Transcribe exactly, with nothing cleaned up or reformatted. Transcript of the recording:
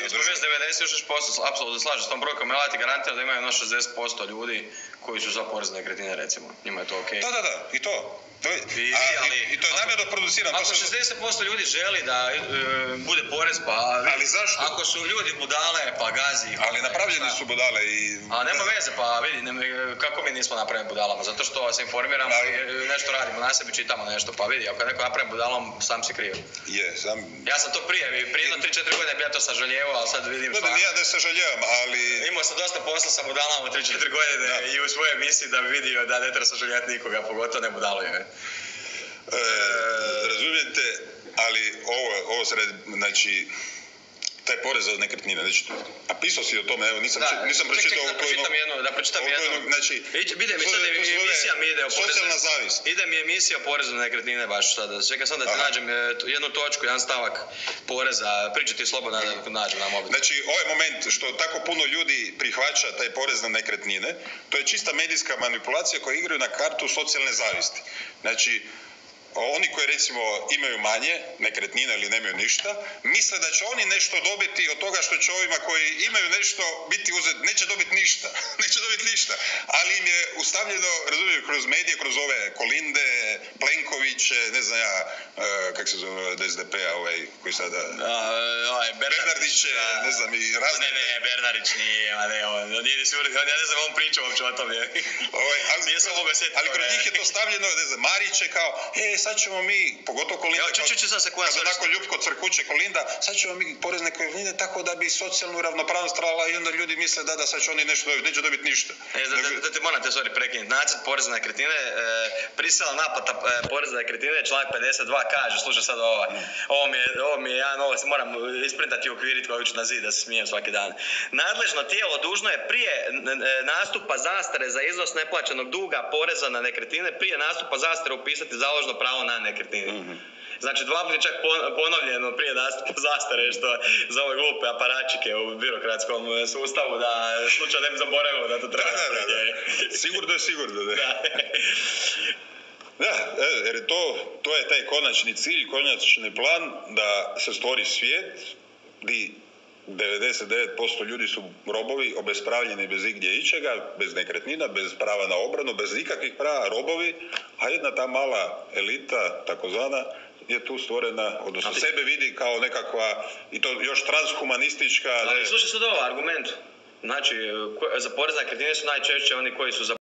smo već devedeset šest posto apsolutno slažem s tom brojkom, ali ja ti garantiram da imaju jedno šezdeset posto ljudi koji su za porez na nekretnine, recimo. Njima je to okej. Da, da, da, i to. To je, I, a, ali, i, I to je namjerno producirano. Ako šezdeset posto ljudi želi da e, bude porez, pa... Ali zašto? Ako su ljudi budale, pa gazi... Ali napravljeni su budale i... A nema veze, pa vidi, nema, kako mi nismo napravljeni budalama? Zato što se informiramo ali... i nešto radimo, na sebi čitamo nešto, pa vidi, ako je neko napravljen budalom, sam si kriv. Je, sam... Ja sam to prije, prije jedno tri četiri godine bi ja to sažaljevao, ali sad vidim što... Ne, ja ne sažaljevam, ali... Imao sam dosta posla sa budalama u tri četiri godine da. I u svojoj emisiji da bi vidio da ne treba sažaljevati nikoga, pogotovo ne budaluje. E, razumijete, ali ovo, ovo sred, znači, taj porez za nekretnine, znači, a pisao si o tome, evo, nisam, da, či, nisam ček, pročitao... ček, da pročitam jednu, da pročitam jednu, znači, ide mi sad emisija mi ide o porezu. Socijalna zavist. Ide mi emisija o porezu na nekretnine baš sada, čekaj sam da ti nađem jednu točku, jedan stavak poreza, pričati slobodno da nađem na mobitel. Znači, ovaj moment što tako puno ljudi prihvaća taj porez na nekretnine, to je čista medijska manipulacija koja igraju na kartu socijalne zavisti. Znači, oni koji recimo imaju manje nekretnine ili nemaju ništa, misle da će oni nešto dobiti od toga što će ovima koji imaju nešto biti uzeti, neće dobiti ništa, neće dobiti ništa, ali im je ustavljeno, razumijem, kroz medije, kroz ove Kolinde, Plenkoviće, ne znam ja, uh, kak se zove od es de pe-a ovaj, koji sada... Ovaj, Bernardić, ne znam, i razne... Ne, ne, Bernardić nije, a ne, on, on nije sigurno, ja ne znam, on priča uopće o tome. Ovaj, ali, nije sam mogu sjetiti. Ali kroz njih je to stavljeno, ne znam, Mariće kao, e, sad ćemo mi, pogotovo Kolinda, ja, ču, ču, ču, se koja kao onako ljubko crkuće Kolinda, sad ćemo mi porez nekretnine tako da bi socijalnu ravnopravnost trala i onda ljudi misle da da sad će oni nešto dobiti, neće dobiti ništa. E, da, da, da ti moram te stvari prekinuti. Nacrt poreza na nekretnine, e, prisilna naplata e, poreza na nekretnine, članak pedeset dva kaže, slušaj sad ovo, mm. ovo mi je, ovo mi je jedan, ovo se moram isprintati i ukviriti koju ću na zid da se smijem svaki dan. Nadležno tijelo dužno je prije nastupa zastare za iznos neplaćenog duga poreza na nekretnine, prije nastupa zastare upisati založno pravo na nekretnine. Mm-hmm. Znači dva puta čak ponovljeno prije nastupa zastare što za ove glupe aparačike u birokratskom sustavu da slučajno ne bi zaboravimo da to treba. Da, da, da, da. Sigurno je sigurno. Da. Da. Da, jer je to, to je taj konačni cilj, konačni plan da se stvori svijet gdje devedeset devet posto ljudi su robovi, obespravljeni bez igdje ičega, bez nekretnina, bez prava na obranu, bez ikakvih prava, robovi, a jedna ta mala elita, takozvana, je tu stvorena, odnosno ali sebe vidi kao nekakva, i to još transhumanistička... Ali slušaj sad ovo argument, znači, za porez na nekretnine su najčešće oni koji su za